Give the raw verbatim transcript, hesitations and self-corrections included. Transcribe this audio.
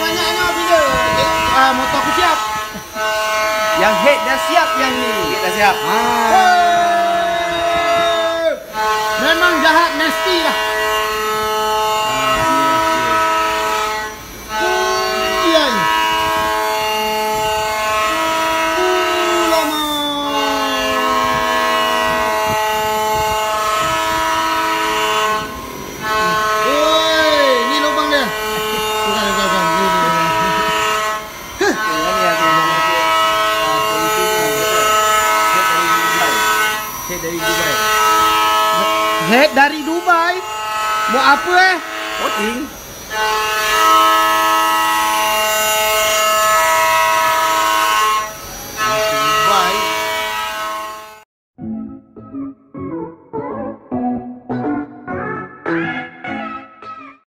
banyaknya bila. Ah, motor aku siap. Yang head dah siap yang ni. Head dah siap. Ah. Memang jahat nasty lah. Dari Dubai. Head dari Dubai. Buat apa eh? Voting.